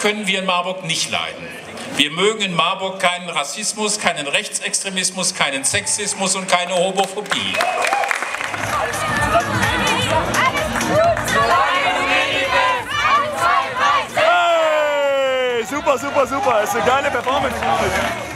können wir in Marburg nicht leiden. Wir mögen in Marburg keinen Rassismus, keinen Rechtsextremismus, keinen Sexismus und keine Homophobie. Hey, super, super, super. Das ist eine geile Performance.